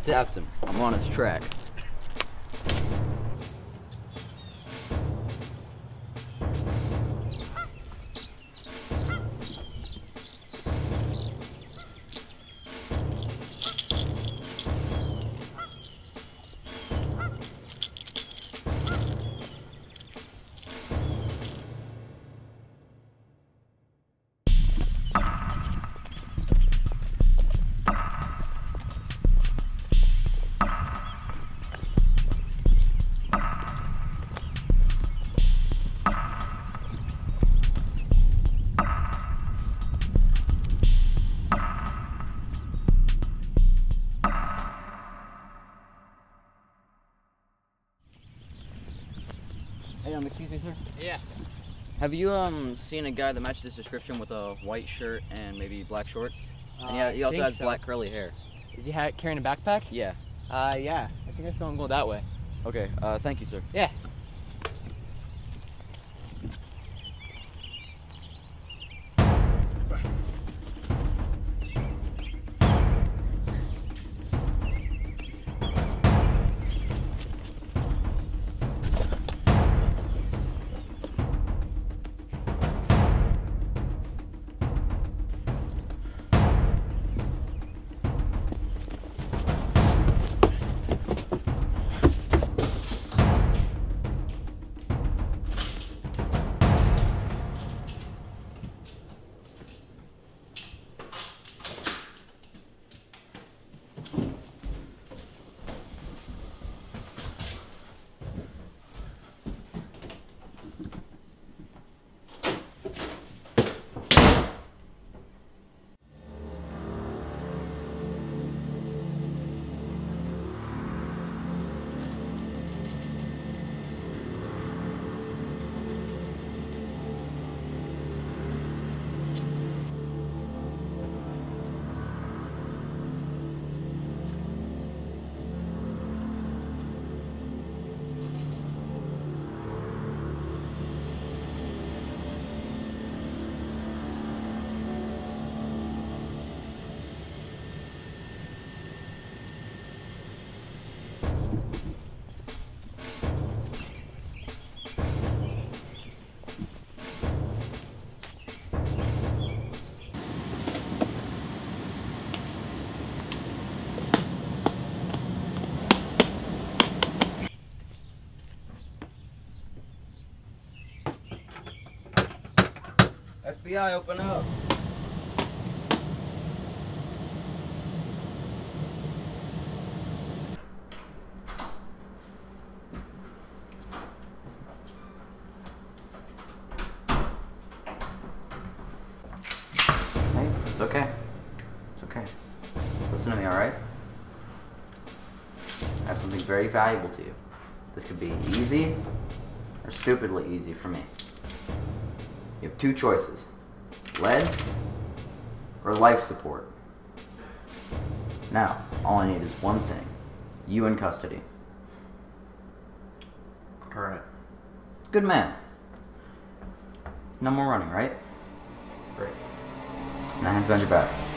tapped him. I'm on his track. Hey, excuse me, sir? Yeah. Have you seen a guy that matches this description with a white shirt and maybe black shorts? And he also has black curly hair. Is he carrying a backpack? Yeah. Yeah. I think I saw him go that way. Okay, thank you, sir. Yeah. FBI, open up. Hey, it's okay. It's okay. Listen to me, alright? I have something very valuable to you. This could be easy or stupidly easy for me. You have two choices. Lead or life support. Now, all I need is one thing. You in custody. Alright. Good man. No more running, right? Great. Now hands behind your back.